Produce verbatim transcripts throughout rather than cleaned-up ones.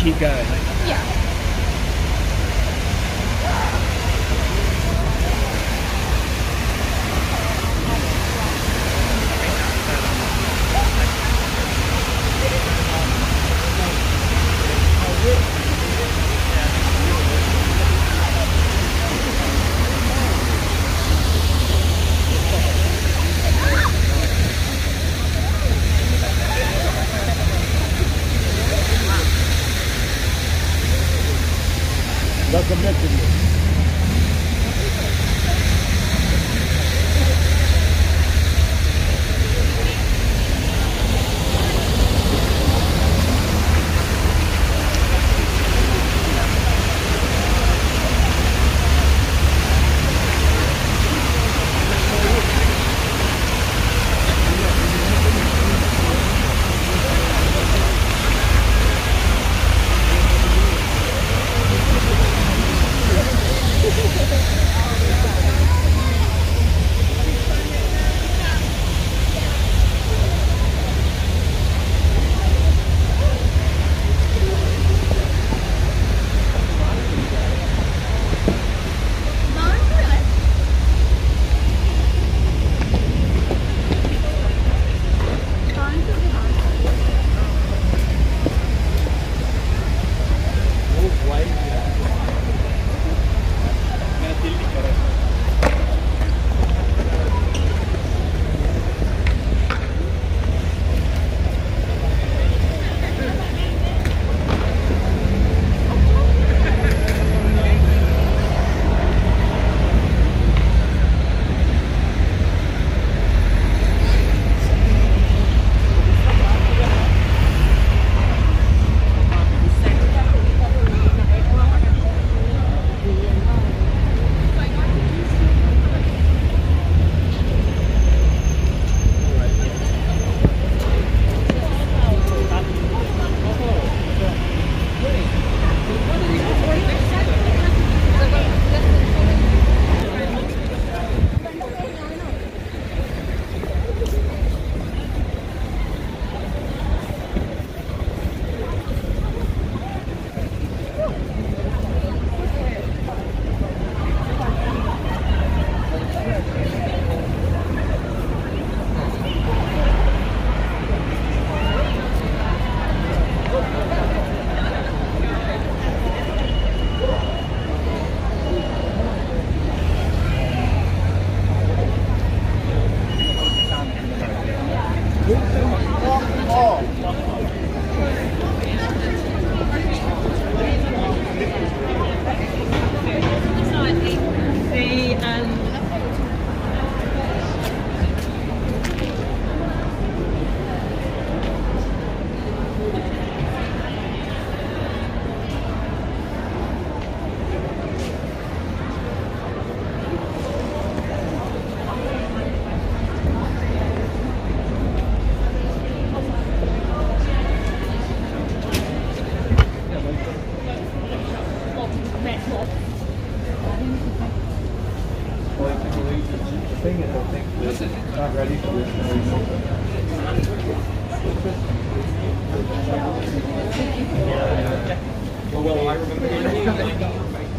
keep going. Yeah. Welcome back to you. Not ready for this. Well, I remember.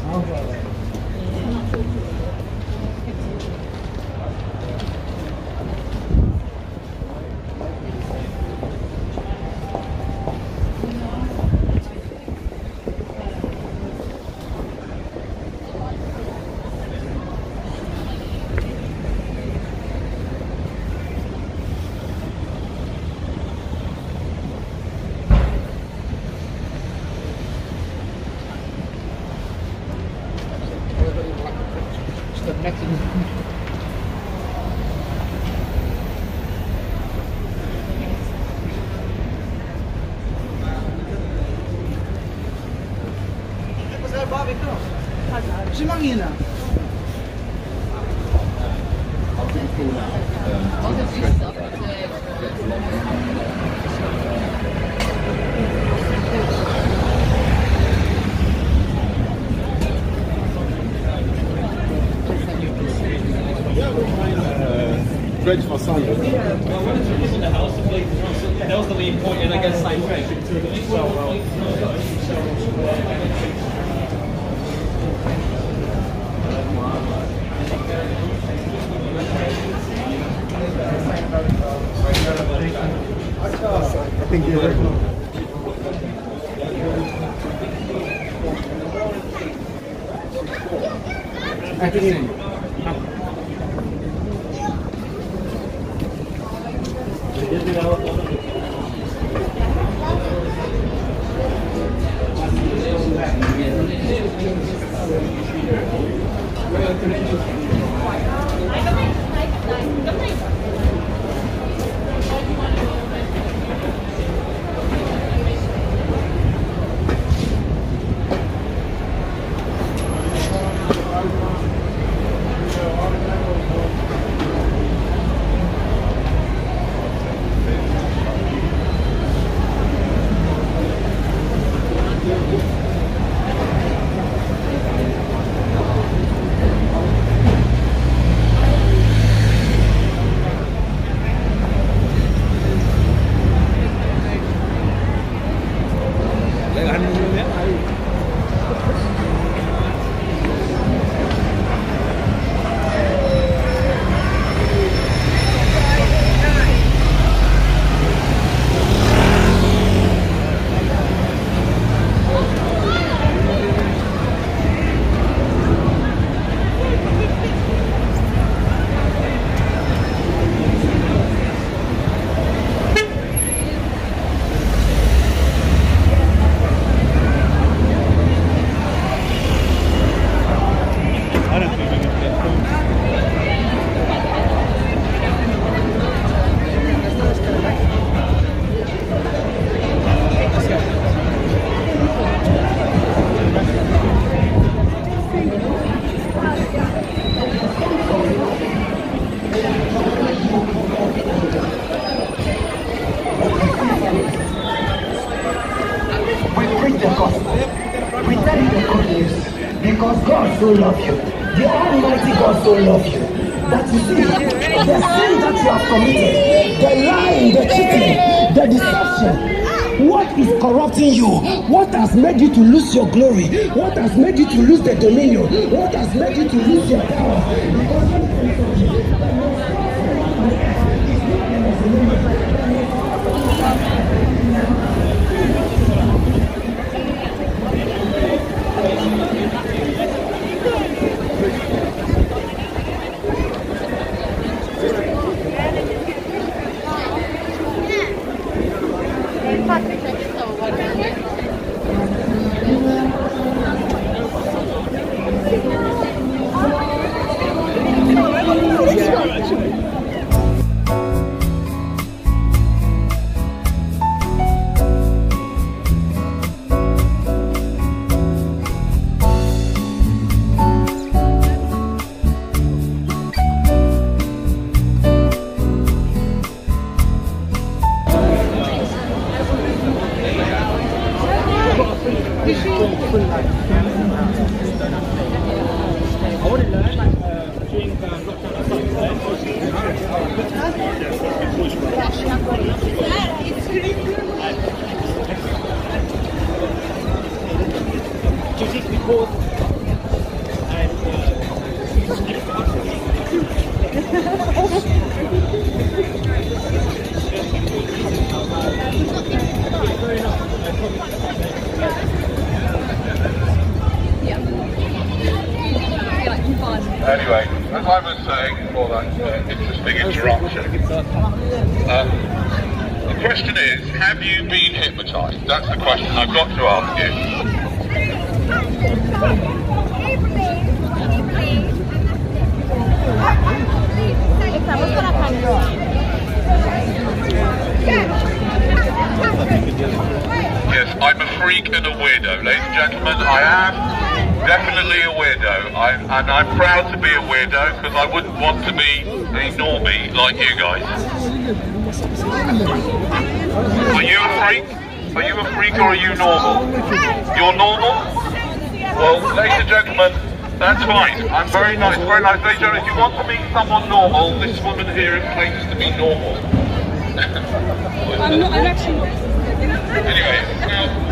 Simangina. Bridge for Sunday. Well, when it's in the house, the main point, and I guess same thing. So, well, Thank you very much. Because God so loved you, the Almighty God so loved you, that you see, the sin that you have committed, the lying, the cheating, the deception, what is corrupting you, what has made you to lose your glory, what has made you to lose the dominion, what has made you to lose your power. Anyway, as I was saying before that uh, interesting interruption, um, the question is, have you been hypnotised? That's the question I've got to ask you. Yes, I'm a freak and a weirdo, ladies and gentlemen. I am definitely a weirdo, I, and I'm proud to be a weirdo because I wouldn't want to be a normie like you guys. Are you a freak? Are you a freak or are you normal? You're normal? Well, ladies and gentlemen, that's fine. I'm very nice, very nice. Ladies and gentlemen, if you want to meet someone normal, this woman here claims to be normal. I'm not, I'm actually not. Anyway, now,